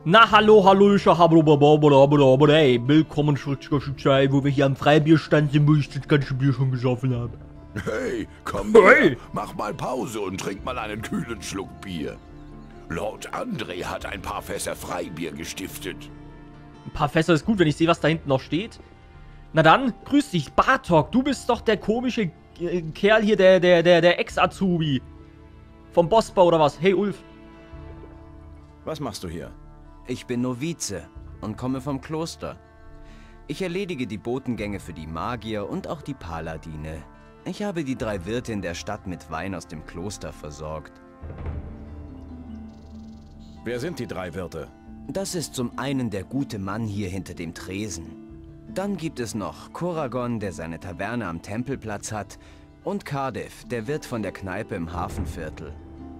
Na, hallo, hallöchen, hey, willkommen zurück, wo wir hier am Freibierstand sind, wo ich das ganze Bier schon gesoffen habe. Hey, komm her, mach mal Pause und trink mal einen kühlen Schluck Bier. Lord André hat ein paar Fässer Freibier gestiftet. Ein paar Fässer ist gut, wenn ich sehe, was da hinten noch steht. Na dann, grüß dich, Bartok, du bist doch der komische Kerl hier, der Ex-Azubi. Vom Bossbau oder was? Hey, Ulf. Was machst du hier? Ich bin Novize und komme vom Kloster. Ich erledige die Botengänge für die Magier und auch die Paladine. Ich habe die 3 Wirte in der Stadt mit Wein aus dem Kloster versorgt. Wer sind die 3 Wirte? Das ist zum einen der gute Mann hier hinter dem Tresen. Dann gibt es noch Koragon, der seine Taverne am Tempelplatz hat, und Cardiff, der Wirt von der Kneipe im Hafenviertel.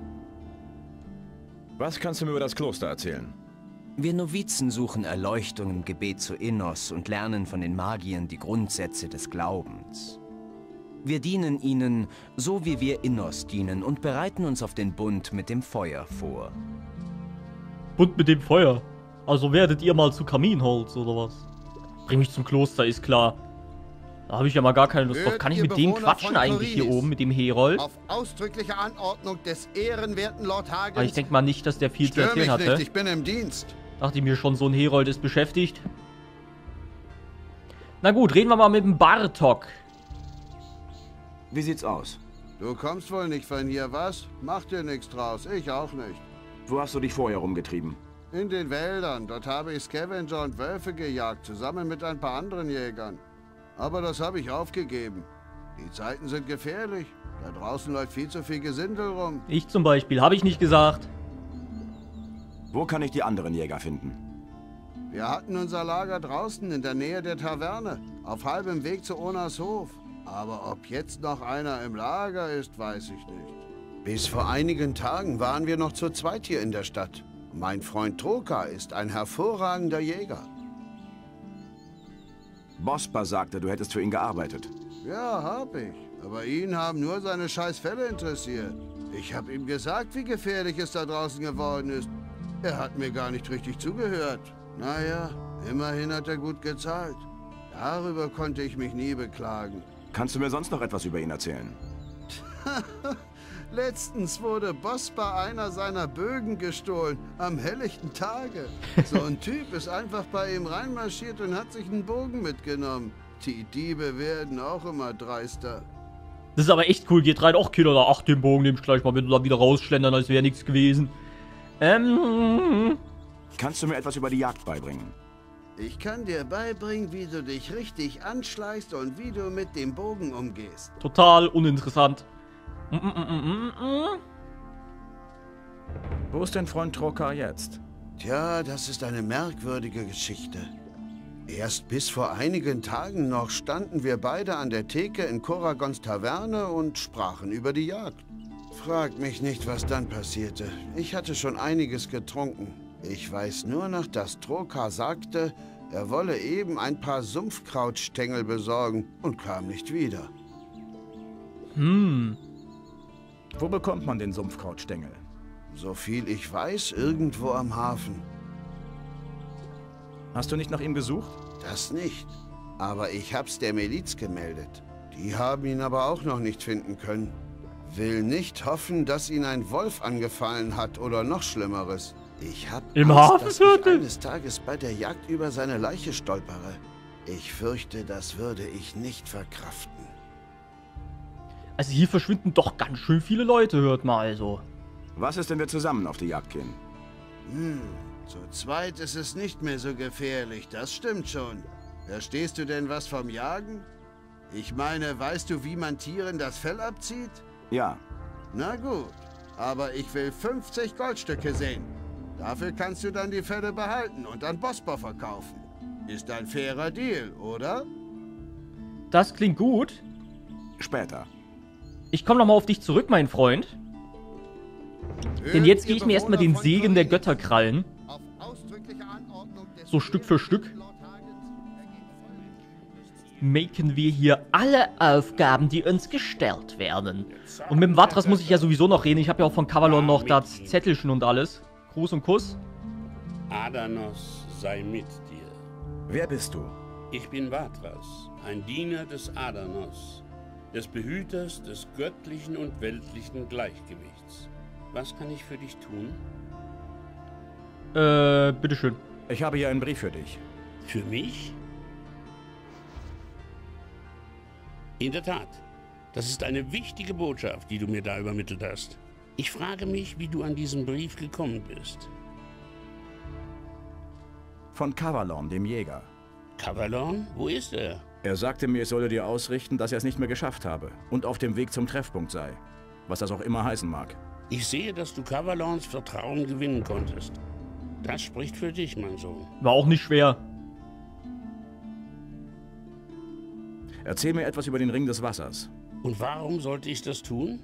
Was kannst du mir über das Kloster erzählen? Wir Novizen suchen Erleuchtung im Gebet zu Innos und lernen von den Magiern die Grundsätze des Glaubens. Wir dienen ihnen, so wie wir Innos dienen, und bereiten uns auf den Bund mit dem Feuer vor. Bund mit dem Feuer? Also werdet ihr mal zu Kaminholz, oder was? Bring mich zum Kloster, ist klar. Da habe ich ja mal gar keine Lust drauf. Kann ich mit dem quatschen eigentlich hier oben, mit dem Herold? Auf ausdrückliche Anordnung des ehrenwerten Lord Hagens. Aber ich denke mal nicht, dass der viel zu erzählen hatte. Ich bin im Dienst. Dachte ich mir schon, so ein Herold ist beschäftigt. Na gut, reden wir mal mit dem Bartok. Wie sieht's aus? Du kommst wohl nicht von hier, was? Mach dir nichts draus, ich auch nicht. Wo hast du dich vorher rumgetrieben? In den Wäldern, dort habe ich Scavenger und Wölfe gejagt, zusammen mit ein paar anderen Jägern. Aber das habe ich aufgegeben. Die Zeiten sind gefährlich. Da draußen läuft viel zu viel Gesindel rum. Ich zum Beispiel, habe ich nicht gesagt. Wo kann ich die anderen Jäger finden? Wir hatten unser Lager draußen in der Nähe der Taverne, auf halbem Weg zu Onas Hof. Aber ob jetzt noch einer im Lager ist, weiß ich nicht. Bis vor einigen Tagen waren wir noch zu zweit hier in der Stadt. Mein Freund Troka ist ein hervorragender Jäger. Bospa sagte, du hättest für ihn gearbeitet. Ja, hab ich. Aber ihn haben nur seine scheiß Fälle interessiert. Ich habe ihm gesagt, wie gefährlich es da draußen geworden ist. Er hat mir gar nicht richtig zugehört. Naja, immerhin hat er gut gezahlt. Darüber konnte ich mich nie beklagen. Kannst du mir sonst noch etwas über ihn erzählen? Letztens wurde Bospa einer seiner Bögen gestohlen, am helllichten Tage. So ein Typ ist einfach bei ihm reinmarschiert und hat sich einen Bogen mitgenommen. Die Diebe werden auch immer dreister. Das ist aber echt cool, geht rein. Och, Killer, ach, den Bogen nehme ich gleich mal, wenn du da wieder rausschlendern, als wäre nichts gewesen. Kannst du mir etwas über die Jagd beibringen? Ich kann dir beibringen, wie du dich richtig anschleichst und wie du mit dem Bogen umgehst. Total uninteressant. Wo ist dein Freund Troka jetzt? Tja, das ist eine merkwürdige Geschichte. Erst bis vor einigen Tagen noch standen wir beide an der Theke in Koragons Taverne und sprachen über die Jagd. Frag mich nicht, was dann passierte. Ich hatte schon einiges getrunken. Ich weiß nur noch, dass Troka sagte, er wolle eben ein paar Sumpfkrautstängel besorgen und kam nicht wieder. Wo bekommt man den Sumpfkrautstängel? Soviel ich weiß, irgendwo am Hafen. Hast du nicht nach ihm gesucht? Das nicht. Aber ich hab's der Miliz gemeldet. Die haben ihn aber auch noch nicht finden können. Will nicht hoffen, dass ihn ein Wolf angefallen hat oder noch Schlimmeres. Ich hab Angst, dass ich eines Tages bei der Jagd über seine Leiche stolpere. Ich fürchte, das würde ich nicht verkraften. Also hier verschwinden doch ganz schön viele Leute, hört mal also. Was ist, wenn wir zusammen auf die Jagd gehen? Zu zweit ist es nicht mehr so gefährlich, das stimmt schon. Verstehst du denn was vom Jagen? Ich meine, weißt du, wie man Tieren das Fell abzieht? Ja. Na gut, aber ich will 50 Goldstücke sehen. Dafür kannst du dann die Felle behalten und an Bospa verkaufen. Ist ein fairer Deal, oder? Das klingt gut. Später. Ich komme nochmal auf dich zurück, mein Freund. Denn jetzt gehe ich mir erstmal den Segen der Götter krallen. So Stück für Stück. Machen wir hier alle Aufgaben, die uns gestellt werden. Und mit dem Vatras muss ich ja sowieso noch reden. Ich habe ja auch von Kavalon noch das Zettelchen und alles. Gruß und Kuss. Adanos sei mit dir. Wer bist du? Ich bin Vatras, ein Diener des Adanos, des Behüters des göttlichen und weltlichen Gleichgewichts. Was kann ich für dich tun? Bitteschön. Ich habe hier einen Brief für dich. Für mich? In der Tat. Das ist eine wichtige Botschaft, die du mir da übermittelt hast. Ich frage mich, wie du an diesen Brief gekommen bist. Von Kavalon, dem Jäger. Kavalon? Wo ist er? Er sagte mir, ich solle dir ausrichten, dass er es nicht mehr geschafft habe und auf dem Weg zum Treffpunkt sei. Was das auch immer heißen mag. Ich sehe, dass du Kavalons Vertrauen gewinnen konntest. Das spricht für dich, mein Sohn. War auch nicht schwer. Erzähl mir etwas über den Ring des Wassers. Und warum sollte ich das tun?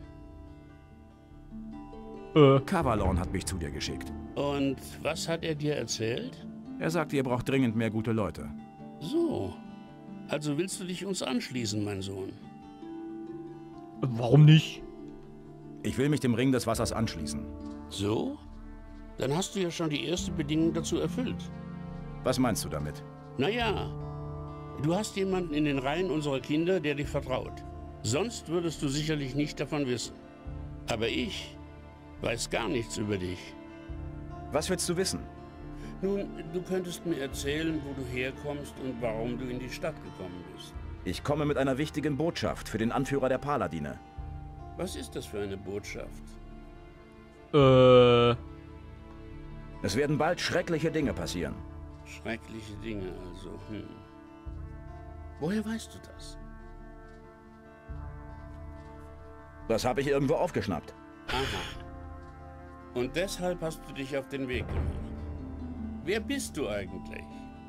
Kavalon hat mich zu dir geschickt. Und was hat er dir erzählt? Er sagte, ihr braucht dringend mehr gute Leute. So. Also willst du dich uns anschließen, mein Sohn? Warum nicht? Ich will mich dem Ring des Wassers anschließen. So? Dann hast du ja schon die erste Bedingung dazu erfüllt. Was meinst du damit? Naja, du hast jemanden in den Reihen unserer Kinder, der dir vertraut. Sonst würdest du sicherlich nicht davon wissen. Aber ich weiß gar nichts über dich. Was willst du wissen? Nun, du könntest mir erzählen, wo du herkommst und warum du in die Stadt gekommen bist. Ich komme mit einer wichtigen Botschaft für den Anführer der Paladine. Was ist das für eine Botschaft? Es werden bald schreckliche Dinge passieren. Schreckliche Dinge also. Woher weißt du das? Das habe ich irgendwo aufgeschnappt. Aha. Und deshalb hast du dich auf den Weg gemacht. Wer bist du eigentlich?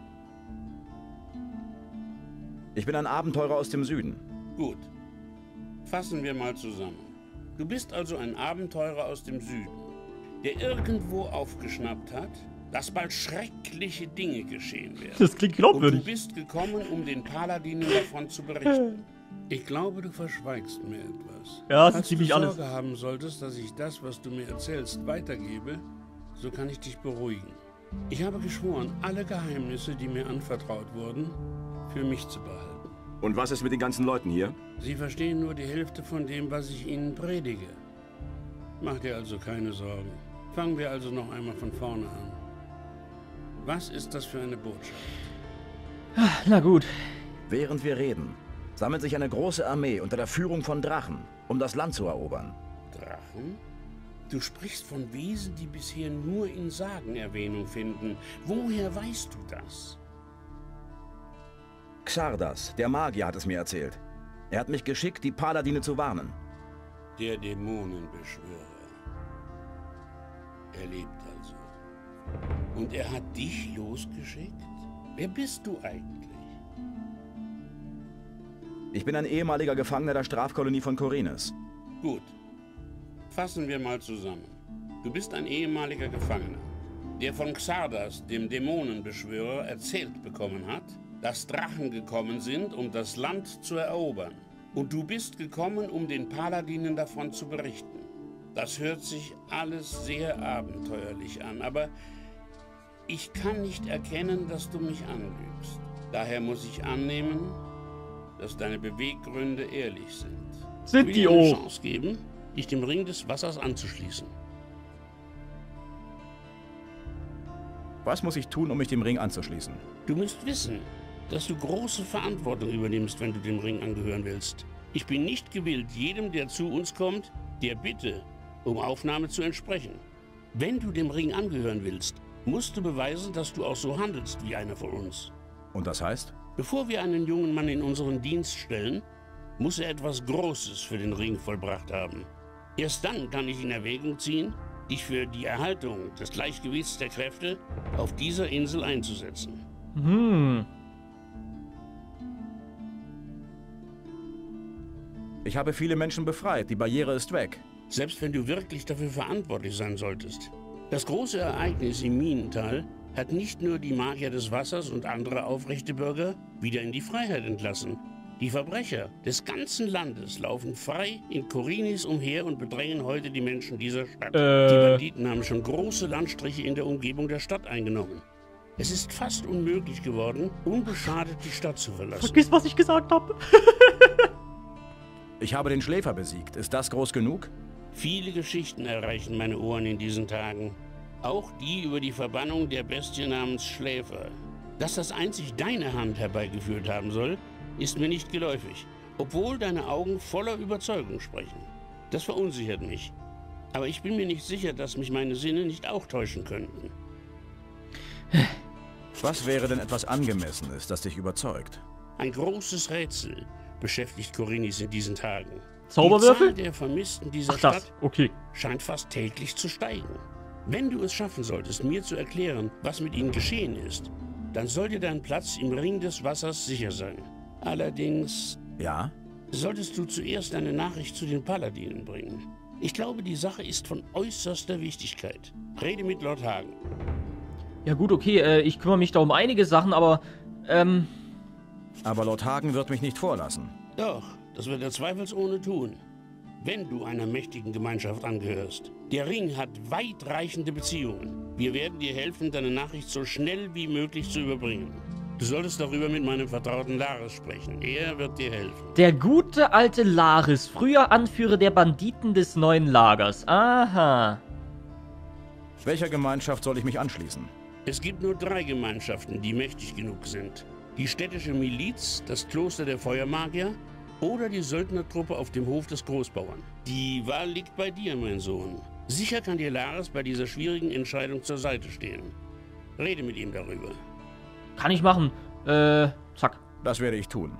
Ich bin ein Abenteurer aus dem Süden. Gut. Fassen wir mal zusammen. Du bist also ein Abenteurer aus dem Süden, der irgendwo aufgeschnappt hat, dass bald schreckliche Dinge geschehen werden. Das klingt Und du glaubwürdig. bist gekommen, um den Paladinen davon zu berichten. Ich glaube, du verschweigst mir etwas. Ja, das ist Falls ziemlich du alles. Sorge haben solltest, dass ich das, was du mir erzählst, weitergebe, so kann ich dich beruhigen. Ich habe geschworen, alle Geheimnisse, die mir anvertraut wurden, für mich zu behalten. Und was ist mit den ganzen Leuten hier? Sie verstehen nur die Hälfte von dem, was ich ihnen predige. Mach dir also keine Sorgen. Fangen wir also noch einmal von vorne an. Was ist das für eine Botschaft? Na gut. Während wir reden, sammelt sich eine große Armee unter der Führung von Drachen, um das Land zu erobern. Drachen? Du sprichst von Wesen, die bisher nur in Sagen Erwähnung finden. Woher weißt du das? Xardas, der Magier, hat es mir erzählt. Er hat mich geschickt, die Paladine zu warnen. Der Dämonenbeschwörer. Er lebt also. Und er hat dich losgeschickt? Wer bist du eigentlich? Ich bin ein ehemaliger Gefangener der Strafkolonie von Khorinis. Gut. Fassen wir mal zusammen. Du bist ein ehemaliger Gefangener, der von Xardas, dem Dämonenbeschwörer, erzählt bekommen hat, dass Drachen gekommen sind, um das Land zu erobern. Und du bist gekommen, um den Paladinen davon zu berichten. Das hört sich alles sehr abenteuerlich an, aber ich kann nicht erkennen, dass du mich anlügst. Daher muss ich annehmen, dass deine Beweggründe ehrlich sind. Sind Ich die will dir eine auch? Chance geben, dich dem Ring des Wassers anzuschließen. Was muss ich tun, um mich dem Ring anzuschließen? Du musst wissen, dass du große Verantwortung übernimmst, wenn du dem Ring angehören willst. Ich bin nicht gewillt, jedem, der zu uns kommt, der Bitte um Aufnahme zu entsprechen. Wenn du dem Ring angehören willst, musst du beweisen, dass du auch so handelst wie einer von uns. Und das heißt? Bevor wir einen jungen Mann in unseren Dienst stellen, muss er etwas Großes für den Ring vollbracht haben. Erst dann kann ich in Erwägung ziehen, dich für die Erhaltung des Gleichgewichts der Kräfte auf dieser Insel einzusetzen. Ich habe viele Menschen befreit, die Barriere ist weg. Selbst wenn du wirklich dafür verantwortlich sein solltest. Das große Ereignis im Minental hat nicht nur die Magier des Wassers und andere aufrechte Bürger wieder in die Freiheit entlassen. Die Verbrecher des ganzen Landes laufen frei in Korinis umher und bedrängen heute die Menschen dieser Stadt. Die Banditen haben schon große Landstriche in der Umgebung der Stadt eingenommen. Es ist fast unmöglich geworden, unbeschadet die Stadt zu verlassen. Vergiss, was ich gesagt habe. Ich habe den Schläfer besiegt. Ist das groß genug? Viele Geschichten erreichen meine Ohren in diesen Tagen. Auch die über die Verbannung der Bestie namens Schläfer. Dass das einzig deine Hand herbeigeführt haben soll, ist mir nicht geläufig, obwohl deine Augen voller Überzeugung sprechen. Das verunsichert mich. Aber ich bin mir nicht sicher, dass mich meine Sinne nicht auch täuschen könnten. Was wäre denn etwas Angemessenes, das dich überzeugt? Ein großes Rätsel beschäftigt Korinis in diesen Tagen. Zauberwürfel? Die Zahl der Vermissten dieser Ach, das. Stadt Okay. scheint fast täglich zu steigen. Wenn du es schaffen solltest, mir zu erklären, was mit ihnen geschehen ist, dann sollte dein Platz im Ring des Wassers sicher sein. Allerdings Ja? solltest du zuerst eine Nachricht zu den Paladinen bringen. Ich glaube, die Sache ist von äußerster Wichtigkeit. Rede mit Lord Hagen. Ja gut, okay, ich kümmere mich da um einige Sachen, aber, Aber Lord Hagen wird mich nicht vorlassen. Doch, das wird er zweifelsohne tun. Wenn du einer mächtigen Gemeinschaft angehörst. Der Ring hat weitreichende Beziehungen. Wir werden dir helfen, deine Nachricht so schnell wie möglich zu überbringen. Du solltest darüber mit meinem Vertrauten Laris sprechen. Er wird dir helfen. der gute alte Laris, früher Anführer der Banditen des neuen Lagers. Aha. Welcher Gemeinschaft soll ich mich anschließen? Es gibt nur 3 Gemeinschaften, die mächtig genug sind. Die städtische Miliz, das Kloster der Feuermagier oder die Söldnertruppe auf dem Hof des Großbauern. Die Wahl liegt bei dir, mein Sohn. Sicher kann dir Laris bei dieser schwierigen Entscheidung zur Seite stehen. Rede mit ihm darüber. Kann ich machen. Zack. Das werde ich tun.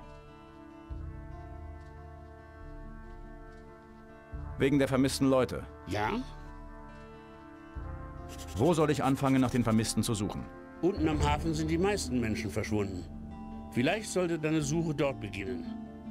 Wegen der vermissten Leute. Ja? Wo soll ich anfangen, nach den Vermissten zu suchen? Unten am Hafen sind die meisten Menschen verschwunden. Vielleicht sollte deine Suche dort beginnen.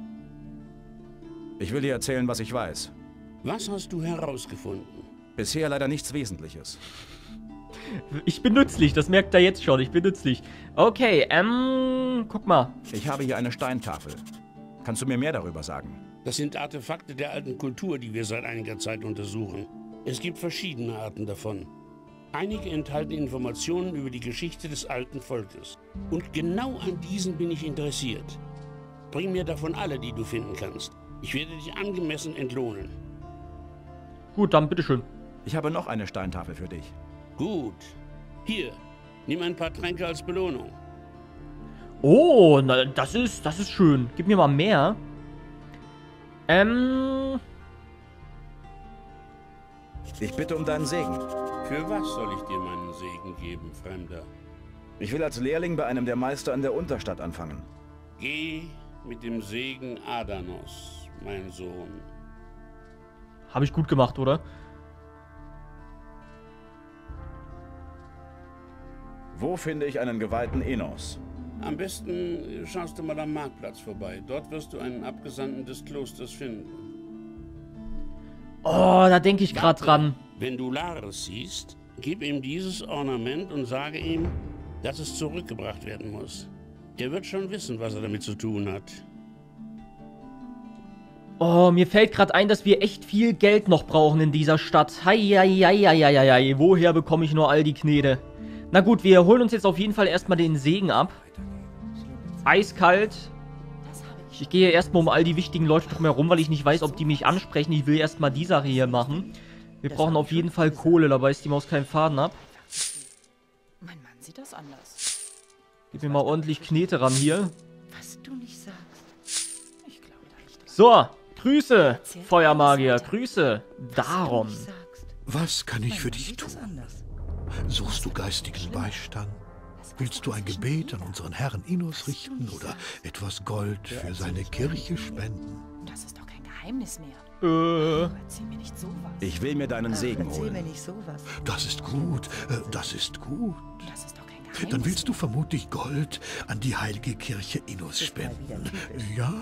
Ich will dir erzählen, was ich weiß. Was hast du herausgefunden? Bisher leider nichts Wesentliches. Ich bin nützlich, das merkt er jetzt schon. Ich bin nützlich. Okay, guck mal. Ich habe hier eine Steintafel. Kannst du mir mehr darüber sagen? Das sind Artefakte der alten Kultur, die wir seit einiger Zeit untersuchen. Es gibt verschiedene Arten davon. Einige enthalten Informationen über die Geschichte des alten Volkes. Und genau an diesen bin ich interessiert. Bring mir davon alle, die du finden kannst. Ich werde dich angemessen entlohnen. Gut, dann bitteschön. Ich habe noch eine Steintafel für dich. Gut. Hier, nimm ein paar Tränke als Belohnung. Oh, na, das ist schön. Gib mir mal mehr. Ich bitte um deinen Segen. Für was soll ich dir meinen Segen geben, Fremder? Ich will als Lehrling bei einem der Meister in der Unterstadt anfangen. Geh mit dem Segen Adanos, mein Sohn. Habe ich gut gemacht, oder? Wo finde ich einen geweihten Enos? Am besten schaust du mal am Marktplatz vorbei. Dort wirst du einen Abgesandten des Klosters finden. Oh, da denke ich gerade dran. Wenn du Laris siehst, gib ihm dieses Ornament und sage ihm, dass es zurückgebracht werden muss. Er wird schon wissen, was er damit zu tun hat. Oh, mir fällt gerade ein, dass wir echt viel Geld noch brauchen in dieser Stadt. Heieieiei, woher bekomme ich nur all die Knete? Na gut, wir holen uns jetzt auf jeden Fall erstmal den Segen ab. Eiskalt. Ich gehe erstmal um all die wichtigen Leute drumherum, weil ich nicht weiß, ob die mich ansprechen. Ich will erstmal die Sache hier machen. Wir brauchen auf jeden Fall Kohle, da beißt die Maus keinen Faden ab. Mein Mann sieht das anders. Gib mir mal ordentlich Knete ran hier. Was du nicht sagst. Ich glaube da nicht. So, Grüße, Feuermagier, Grüße. Darum. Was kann ich für dich tun? Suchst du geistigen Beistand? Willst du ein Gebet an unseren Herrn Innos richten oder etwas Gold für seine Kirche spenden? Das ist doch kein Geheimnis mehr. Erzähl mir nicht sowas. Ich will mir deinen Segen Erzähl mir holen. nicht sowas. Das ist gut, das ist gut. Das ist doch kein Geheimnis. Dann willst du vermutlich Gold an die heilige Kirche Innos spenden. Ja?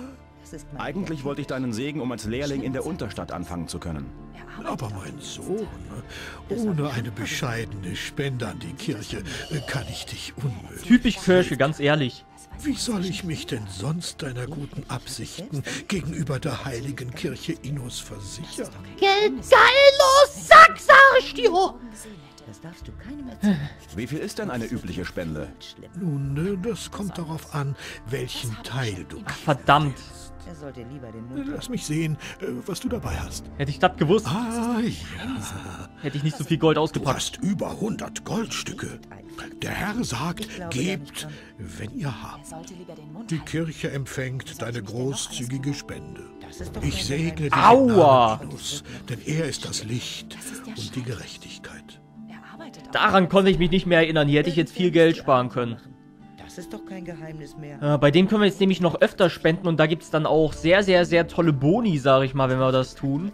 Eigentlich wollte ich deinen Segen, um als Lehrling in der Unterstadt anfangen zu können. Aber mein Sohn, ohne eine bescheidene Spende an die Kirche kann ich dich unmöglich. Typisch Kirche, ganz ehrlich. Wie soll ich mich denn sonst deiner guten Absichten gegenüber der heiligen Kirche Innos versichern? Geillos Sack, sag ich dir! Das darfst du keinem erzählen. Wie viel ist denn eine übliche Spende? Nun, das kommt darauf an, welchen Teil du... Verdammt. Er sollte lieber den Mund Lass mich sehen, was du dabei hast. Hätte ich das gewusst, Ah, ja. hätte ich nicht so viel Gold Du ausgepackt. hast über 100 Goldstücke. Der Herr sagt, gebt, wenn ihr habt. sollte lieber den Mund Die Kirche empfängt deine großzügige Spende. Ich segne dich im Aua. Namen Innos, denn er ist das Licht und die Gerechtigkeit. Er arbeitet auch. Daran konnte ich mich nicht mehr erinnern. Hier hätte ich jetzt viel Geld sparen können. Das ist doch kein Geheimnis mehr. Bei dem können wir jetzt nämlich noch öfter spenden und da gibt es dann auch sehr, sehr, sehr tolle Boni, sage ich mal, wenn wir das tun.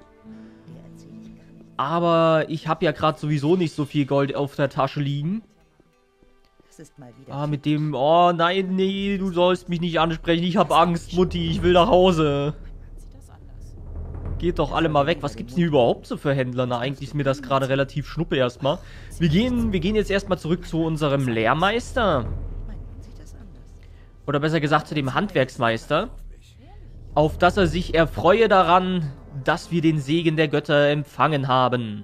Aber ich habe ja gerade sowieso nicht so viel Gold auf der Tasche liegen. Das ist mal wieder. Mit dem... Oh, nein, nee, du sollst mich nicht ansprechen. Ich habe Angst, Mutti, ich will nach Hause. Geht doch alle mal weg. Was gibt's denn hier überhaupt so für Händler? Na, eigentlich ist mir das gerade relativ schnuppe erstmal. Wir gehen jetzt erstmal zurück zu unserem Lehrmeister. Oder besser gesagt zu dem Handwerksmeister. Auf dass er sich erfreue daran, dass wir den Segen der Götter empfangen haben.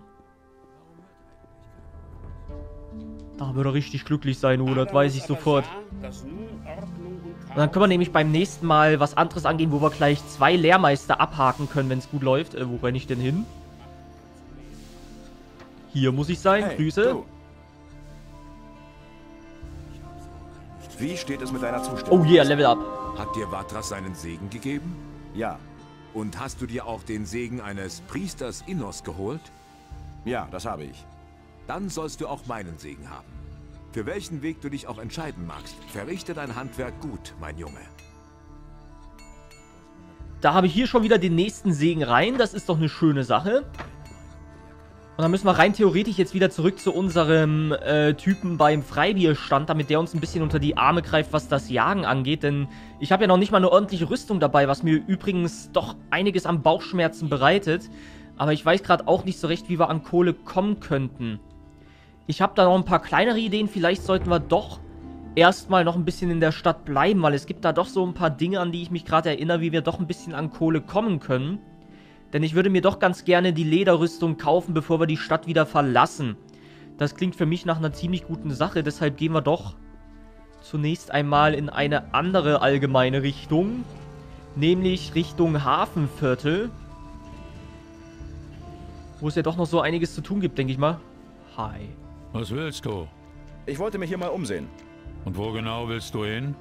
Da würde er richtig glücklich sein, das weiß ich sofort. Und dann können wir nämlich beim nächsten Mal was anderes angehen, wo wir gleich 2 Lehrmeister abhaken können, wenn es gut läuft. Wo renne ich denn hin? Hier muss ich sein. Hey, Grüße. du. Wie steht es mit deiner Zustimmung? Oh yeah, Level up. Hat dir Vatras seinen Segen gegeben? Ja. Und hast du dir auch den Segen eines Priesters Innos geholt? Ja, das habe ich. Dann sollst du auch meinen Segen haben. Für welchen Weg du dich auch entscheiden magst, verrichte dein Handwerk gut, mein Junge. Da habe ich hier schon wieder den nächsten Segen rein. Das ist doch eine schöne Sache. Und dann müssen wir rein theoretisch jetzt wieder zurück zu unserem Typen beim Freibierstand, damit der uns ein bisschen unter die Arme greift, was das Jagen angeht. Denn ich habe ja noch nicht mal eine ordentliche Rüstung dabei, was mir übrigens doch einiges an Bauchschmerzen bereitet. Aber ich weiß gerade auch nicht so recht, wie wir an Kohle kommen könnten. Ich habe da noch ein paar kleinere Ideen. Vielleicht sollten wir doch erstmal noch ein bisschen in der Stadt bleiben, weil es gibt da doch so ein paar Dinge, an die ich mich gerade erinnere, wie wir doch ein bisschen an Kohle kommen können. Denn ich würde mir doch ganz gerne die Lederrüstung kaufen, bevor wir die Stadt wieder verlassen. Das klingt für mich nach einer ziemlich guten Sache, deshalb gehen wir doch zunächst einmal in eine andere allgemeine Richtung. Nämlich Richtung Hafenviertel. Wo es ja doch noch so einiges zu tun gibt, denke ich mal. Hi. Was willst du? Ich wollte mich hier mal umsehen. Und wo genau willst du hin?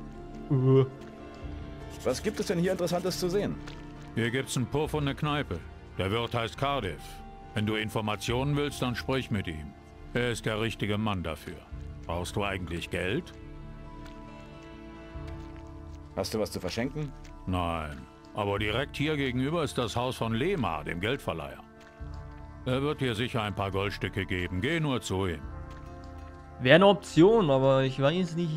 Was gibt es denn hier Interessantes zu sehen? Hier gibt's einen Puff und eine Kneipe. Der Wirt heißt Cardiff. Wenn du Informationen willst, dann sprich mit ihm. Er ist der richtige Mann dafür. Brauchst du eigentlich Geld? Hast du was zu verschenken? Nein. Aber direkt hier gegenüber ist das Haus von Lema, dem Geldverleiher. Er wird dir sicher ein paar Goldstücke geben. Geh nur zu ihm. Wäre eine Option, aber ich weiß nicht,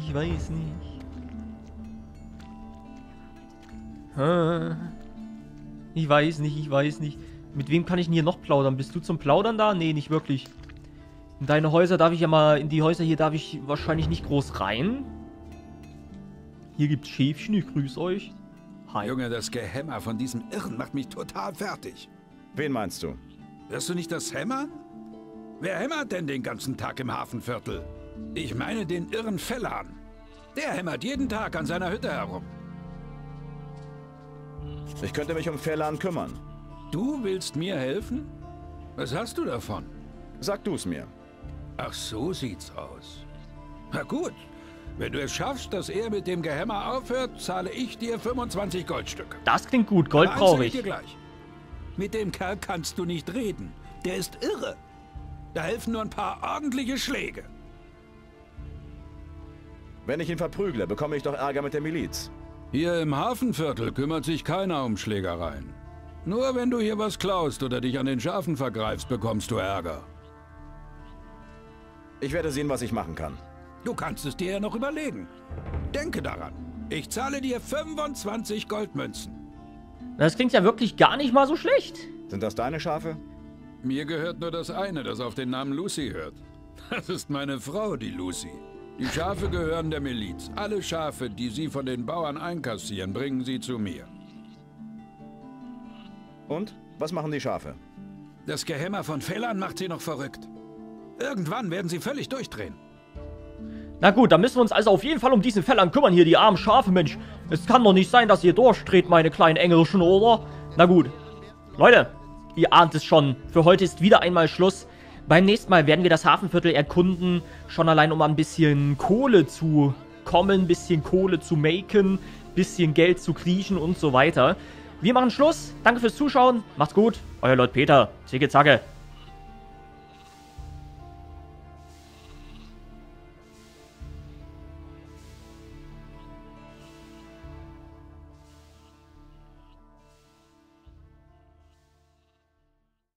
Ich weiß nicht. Mit wem kann ich denn hier noch plaudern? Bist du zum Plaudern da? Nee, nicht wirklich. In deine Häuser darf ich ja mal, in die Häuser hier darf ich wahrscheinlich nicht groß rein. Hier gibt's Schäfchen, ich grüße euch. Hi. Junge, das Gehämmer von diesem Irren macht mich total fertig. Wen meinst du? Hörst du nicht das Hämmern? Wer hämmert denn den ganzen Tag im Hafenviertel? Ich meine den irren Fellan. Der hämmert jeden Tag an seiner Hütte herum. Ich könnte mich um Fellan kümmern. Du willst mir helfen? Was hast du davon? Sag du's mir. Ach, so sieht's aus. Na gut, wenn du es schaffst, dass er mit dem Gehämmer aufhört, zahle ich dir 25 Goldstücke. Das klingt gut, Gold brauche ich. Dir gleich. Mit dem Kerl kannst du nicht reden. Der ist irre. Da helfen nur ein paar ordentliche Schläge. Wenn ich ihn verprügle, bekomme ich doch Ärger mit der Miliz. Hier im Hafenviertel kümmert sich keiner um Schlägereien. Nur wenn du hier was klaust oder dich an den Schafen vergreifst, bekommst du Ärger. Ich werde sehen, was ich machen kann. Du kannst es dir ja noch überlegen. Denke daran. Ich zahle dir 25 Goldmünzen. Das klingt ja wirklich gar nicht mal so schlecht. Sind das deine Schafe? Mir gehört nur das eine, das auf den Namen Lucy hört. Das ist meine Frau, die Lucy. Die Schafe gehören der Miliz. Alle Schafe, die Sie von den Bauern einkassieren, bringen Sie zu mir. Und? Was machen die Schafe? Das Gehämmer von Fellern macht sie noch verrückt. Irgendwann werden sie völlig durchdrehen. Na gut, dann müssen wir uns also auf jeden Fall um diesen Fellern kümmern hier, die armen Schafe, Mensch. Es kann doch nicht sein, dass ihr durchdreht, meine kleinen Engelchen, oder? Na gut. Leute, ihr ahnt es schon. Für heute ist wieder einmal Schluss. Beim nächsten Mal werden wir das Hafenviertel erkunden. Schon allein, um ein bisschen Kohle zu kommen, ein bisschen Kohle zu maken, ein bisschen Geld zu kriechen und so weiter. Wir machen Schluss. Danke fürs Zuschauen. Macht's gut. Euer Lord Peter. Zicke Zacke.